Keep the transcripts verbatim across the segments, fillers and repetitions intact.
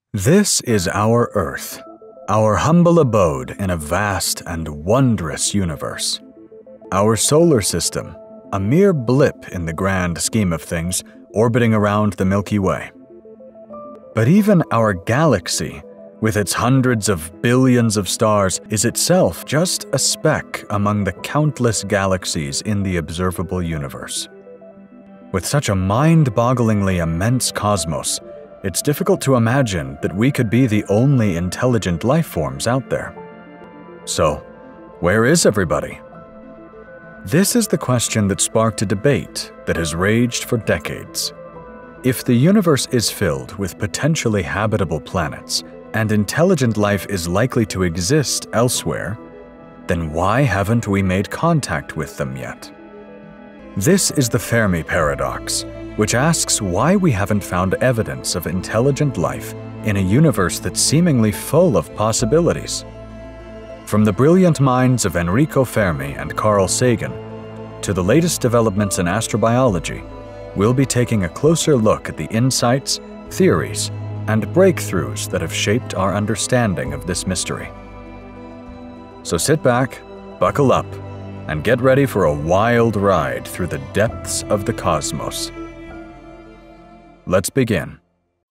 This is our Earth, our humble abode in a vast and wondrous universe. Our solar system, a mere blip in the grand scheme of things, orbiting around the Milky Way. But even our galaxy, with its hundreds of billions of stars, is itself just a speck among the countless galaxies in the observable universe. With such a mind-bogglingly immense cosmos, it's difficult to imagine that we could be the only intelligent life forms out there. So, where is everybody? This is the question that sparked a debate that has raged for decades. If the universe is filled with potentially habitable planets, and intelligent life is likely to exist elsewhere, then why haven't we made contact with them yet? This is the Fermi Paradox, which asks why we haven't found evidence of intelligent life in a universe that's seemingly full of possibilities. From the brilliant minds of Enrico Fermi and Carl Sagan to the latest developments in astrobiology, we'll be taking a closer look at the insights, theories, and breakthroughs that have shaped our understanding of this mystery. So sit back, buckle up, and get ready for a wild ride through the depths of the cosmos. Let's begin.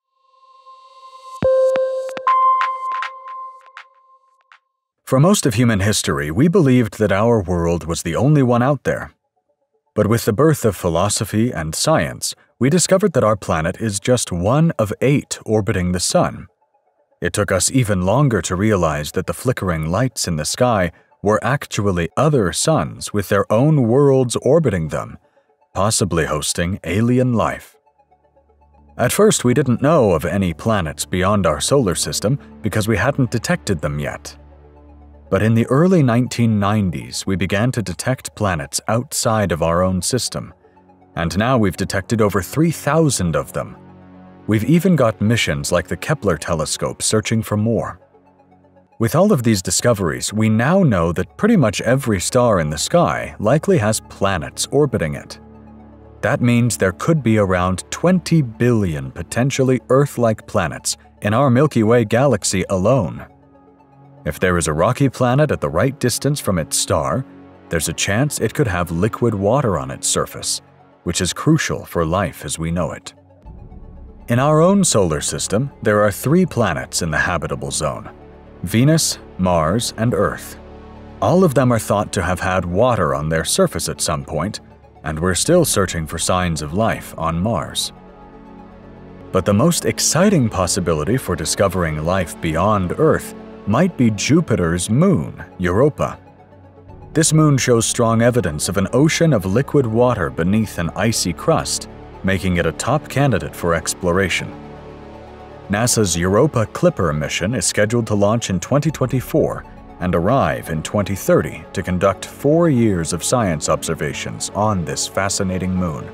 For most of human history, we believed that our world was the only one out there. But with the birth of philosophy and science, we discovered that our planet is just one of eight orbiting the Sun. It took us even longer to realize that the flickering lights in the sky were actually other suns with their own worlds orbiting them, possibly hosting alien life. At first, we didn't know of any planets beyond our solar system because we hadn't detected them yet. But in the early nineteen nineties, we began to detect planets outside of our own system, and now we've detected over three thousand of them. We've even got missions like the Kepler telescope searching for more. With all of these discoveries, we now know that pretty much every star in the sky likely has planets orbiting it. That means there could be around twenty billion potentially Earth-like planets in our Milky Way Galaxy alone. If there is a rocky planet at the right distance from its star, there's a chance it could have liquid water on its surface, which is crucial for life as we know it. In our own solar system, there are three planets in the habitable zone: Venus, Mars, and Earth. All of them are thought to have had water on their surface at some point, and we're still searching for signs of life on Mars. But the most exciting possibility for discovering life beyond Earth might be Jupiter's moon, Europa. This moon shows strong evidence of an ocean of liquid water beneath an icy crust, making it a top candidate for exploration. NASA's Europa Clipper mission is scheduled to launch in twenty twenty-four and arrive in twenty thirty to conduct four years of science observations on this fascinating moon.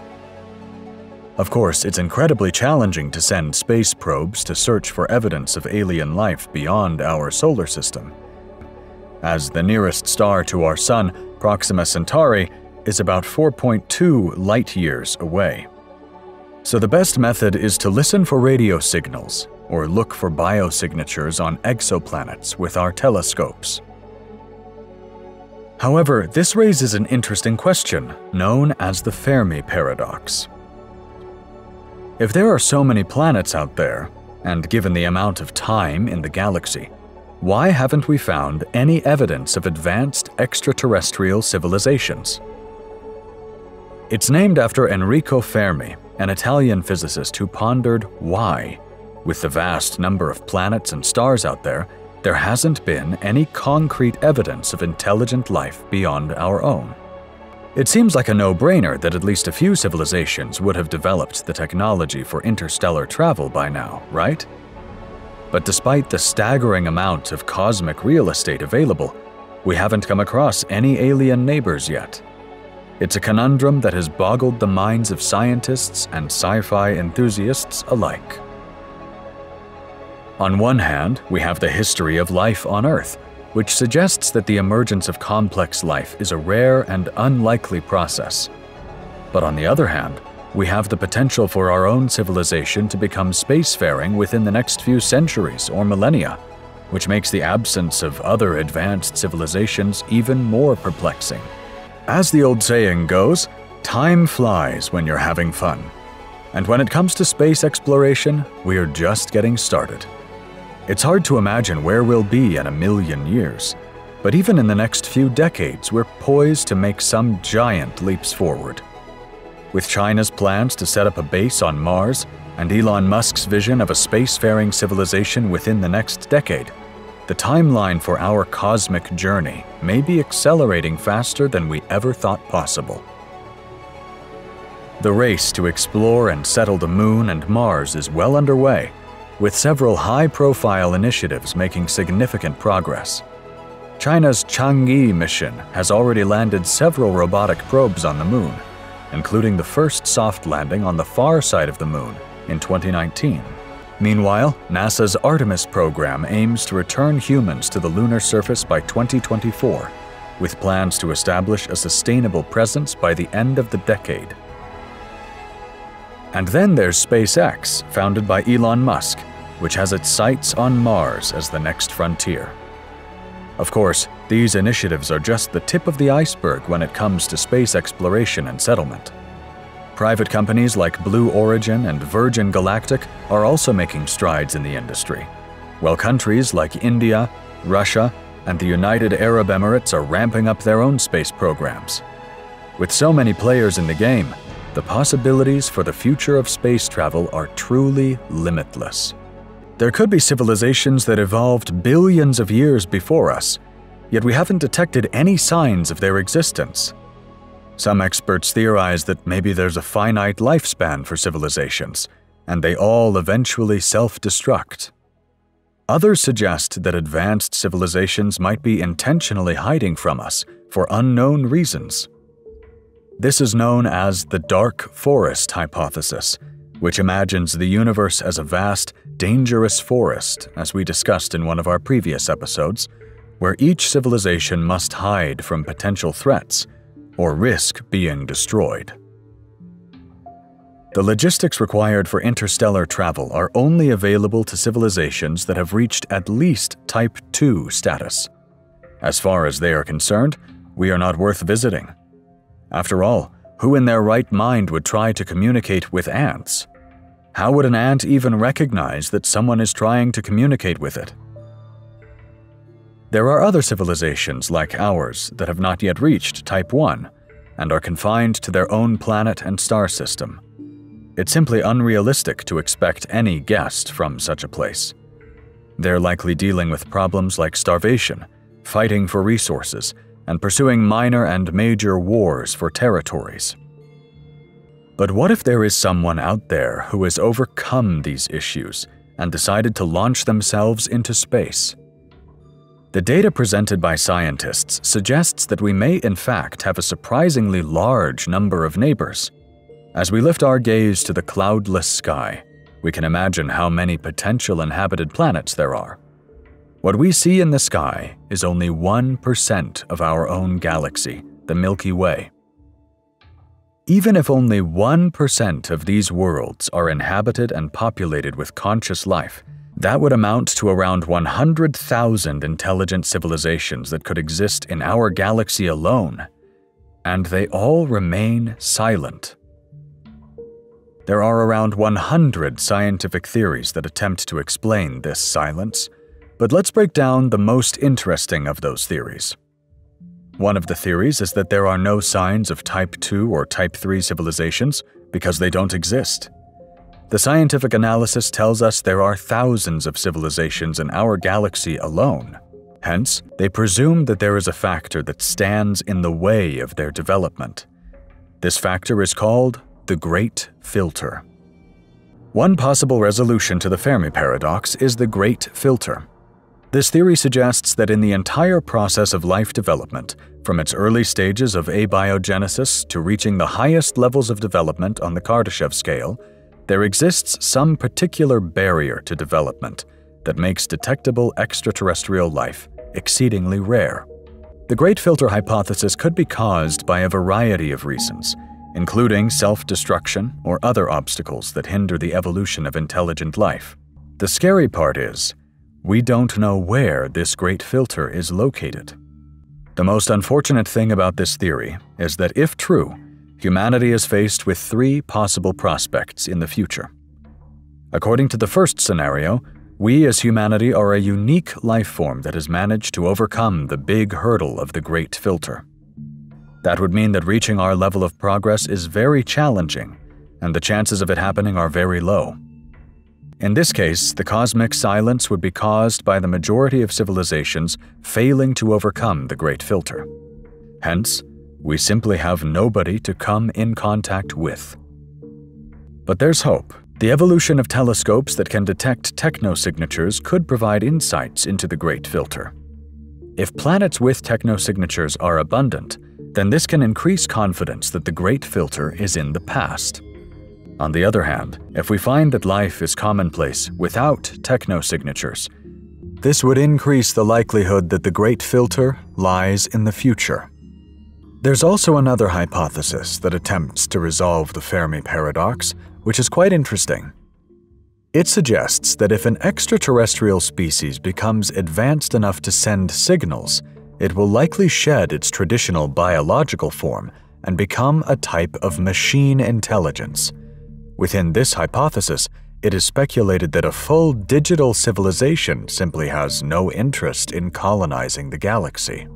Of course, it's incredibly challenging to send space probes to search for evidence of alien life beyond our solar system, as the nearest star to our Sun, Proxima Centauri, is about four point two light-years away. So the best method is to listen for radio signals or look for biosignatures on exoplanets with our telescopes. However, this raises an interesting question known as the Fermi Paradox. If there are so many planets out there, and given the amount of time in the galaxy, why haven't we found any evidence of advanced extraterrestrial civilizations? It's named after Enrico Fermi, an Italian physicist who pondered why, with the vast number of planets and stars out there, there hasn't been any concrete evidence of intelligent life beyond our own. It seems like a no-brainer that at least a few civilizations would have developed the technology for interstellar travel by now, right? But despite the staggering amount of cosmic real estate available, we haven't come across any alien neighbors yet. It's a conundrum that has boggled the minds of scientists and sci-fi enthusiasts alike. On one hand, we have the history of life on Earth, which suggests that the emergence of complex life is a rare and unlikely process. But on the other hand, we have the potential for our own civilization to become spacefaring within the next few centuries or millennia, which makes the absence of other advanced civilizations even more perplexing. As the old saying goes, time flies when you're having fun. And when it comes to space exploration, we are just getting started. It's hard to imagine where we'll be in a million years, but even in the next few decades, we're poised to make some giant leaps forward. With China's plans to set up a base on Mars and Elon Musk's vision of a spacefaring civilization within the next decade, the timeline for our cosmic journey may be accelerating faster than we ever thought possible. The race to explore and settle the Moon and Mars is well underway, with several high-profile initiatives making significant progress. China's Chang'e mission has already landed several robotic probes on the Moon, including the first soft landing on the far side of the Moon in twenty nineteen. Meanwhile, NASA's Artemis program aims to return humans to the lunar surface by twenty twenty-four, with plans to establish a sustainable presence by the end of the decade. And then there's SpaceX, founded by Elon Musk, which has its sights on Mars as the next frontier. Of course, these initiatives are just the tip of the iceberg when it comes to space exploration and settlement. Private companies like Blue Origin and Virgin Galactic are also making strides in the industry, while countries like India, Russia, and the United Arab Emirates are ramping up their own space programs. With so many players in the game, the possibilities for the future of space travel are truly limitless. There could be civilizations that evolved billions of years before us, yet we haven't detected any signs of their existence. Some experts theorize that maybe there's a finite lifespan for civilizations, and they all eventually self-destruct. Others suggest that advanced civilizations might be intentionally hiding from us for unknown reasons. This is known as the dark forest hypothesis, which imagines the universe as a vast, dangerous forest, as we discussed in one of our previous episodes, where each civilization must hide from potential threats or risk being destroyed. The logistics required for interstellar travel are only available to civilizations that have reached at least Type two status. As far as they are concerned, we are not worth visiting. After all, who in their right mind would try to communicate with ants? How would an ant even recognize that someone is trying to communicate with it? There are other civilizations like ours that have not yet reached Type one and are confined to their own planet and star system. It's simply unrealistic to expect any guest from such a place. They're likely dealing with problems like starvation, fighting for resources, and pursuing minor and major wars for territories. But what if there is someone out there who has overcome these issues and decided to launch themselves into space? The data presented by scientists suggests that we may in fact have a surprisingly large number of neighbors. As we lift our gaze to the cloudless sky, we can imagine how many potential inhabited planets there are. What we see in the sky is only one percent of our own galaxy, the Milky Way. Even if only one percent of these worlds are inhabited and populated with conscious life, that would amount to around one hundred thousand intelligent civilizations that could exist in our galaxy alone, and they all remain silent. There are around one hundred scientific theories that attempt to explain this silence, but let's break down the most interesting of those theories. One of the theories is that there are no signs of Type two or Type three civilizations because they don't exist. The scientific analysis tells us there are thousands of civilizations in our galaxy alone. Hence, they presume that there is a factor that stands in the way of their development. This factor is called the Great Filter. One possible resolution to the Fermi Paradox is the Great Filter. This theory suggests that in the entire process of life development, from its early stages of abiogenesis to reaching the highest levels of development on the Kardashev scale, there exists some particular barrier to development that makes detectable extraterrestrial life exceedingly rare. The Great Filter hypothesis could be caused by a variety of reasons, including self-destruction or other obstacles that hinder the evolution of intelligent life. The scary part is, we don't know where this great filter is located. The most unfortunate thing about this theory is that if true, humanity is faced with three possible prospects in the future. According to the first scenario, we as humanity are a unique life form that has managed to overcome the big hurdle of the great filter. That would mean that reaching our level of progress is very challenging, and the chances of it happening are very low. In this case, the cosmic silence would be caused by the majority of civilizations failing to overcome the great filter. Hence, we simply have nobody to come in contact with. But there's hope. The evolution of telescopes that can detect technosignatures could provide insights into the great filter. If planets with technosignatures are abundant, then this can increase confidence that the great filter is in the past. On the other hand, if we find that life is commonplace without technosignatures, this would increase the likelihood that the great filter lies in the future. There's also another hypothesis that attempts to resolve the Fermi Paradox, which is quite interesting. It suggests that if an extraterrestrial species becomes advanced enough to send signals, it will likely shed its traditional biological form and become a type of machine intelligence. Within this hypothesis, it is speculated that a full digital civilization simply has no interest in colonizing the galaxy.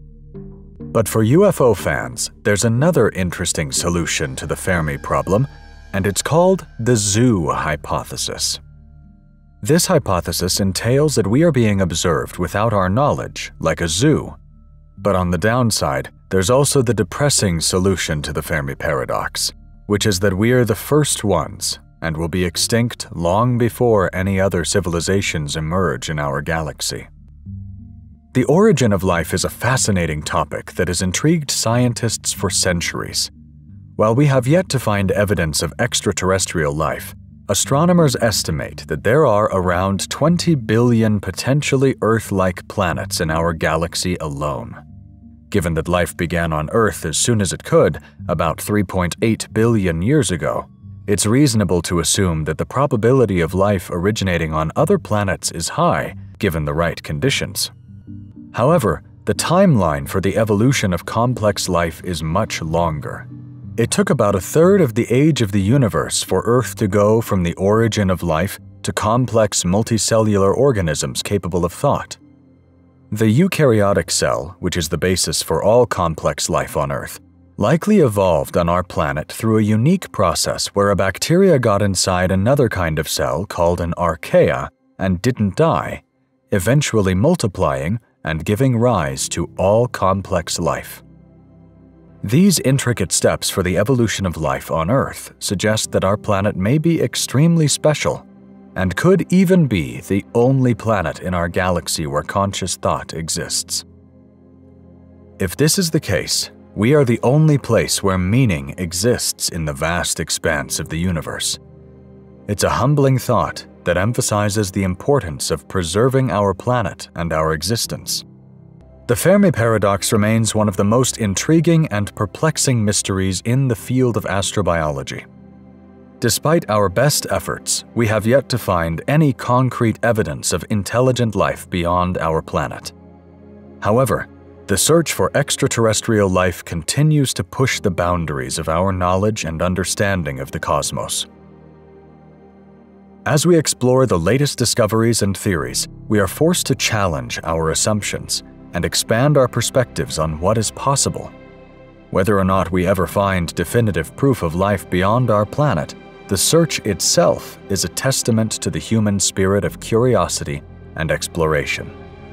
But for U F O fans, there's another interesting solution to the Fermi problem, and it's called the zoo hypothesis. This hypothesis entails that we are being observed without our knowledge, like a zoo. But on the downside, there's also the depressing solution to the Fermi Paradox, which is that we are the first ones and will be extinct long before any other civilizations emerge in our galaxy. The origin of life is a fascinating topic that has intrigued scientists for centuries. While we have yet to find evidence of extraterrestrial life, astronomers estimate that there are around twenty billion potentially Earth-like planets in our galaxy alone. Given that life began on Earth as soon as it could, about three point eight billion years ago, it's reasonable to assume that the probability of life originating on other planets is high, given the right conditions. However, the timeline for the evolution of complex life is much longer. It took about a third of the age of the universe for Earth to go from the origin of life to complex multicellular organisms capable of thought. The eukaryotic cell, which is the basis for all complex life on Earth, likely evolved on our planet through a unique process where a bacteria got inside another kind of cell called an archaea and didn't die, eventually multiplying and giving rise to all complex life. These intricate steps for the evolution of life on Earth suggest that our planet may be extremely special and could even be the only planet in our galaxy where conscious thought exists. If this is the case, we are the only place where meaning exists in the vast expanse of the universe. It's a humbling thought that emphasizes the importance of preserving our planet and our existence. The Fermi Paradox remains one of the most intriguing and perplexing mysteries in the field of astrobiology. Despite our best efforts, we have yet to find any concrete evidence of intelligent life beyond our planet. However, the search for extraterrestrial life continues to push the boundaries of our knowledge and understanding of the cosmos. As we explore the latest discoveries and theories, we are forced to challenge our assumptions and expand our perspectives on what is possible. Whether or not we ever find definitive proof of life beyond our planet, the search itself is a testament to the human spirit of curiosity and exploration.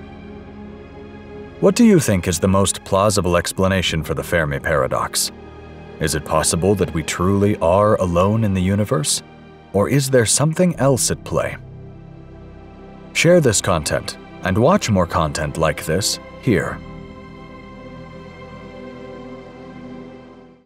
What do you think is the most plausible explanation for the Fermi Paradox? Is it possible that we truly are alone in the universe? Or is there something else at play? Share this content and watch more content like this here.